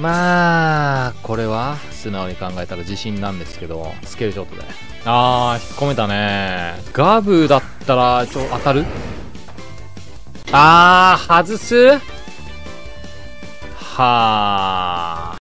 まあ、これは素直に考えたら自信なんですけど、スケールショットで。あー、引っ込めたね。ガブだったら、当たる？あー、外す？はー。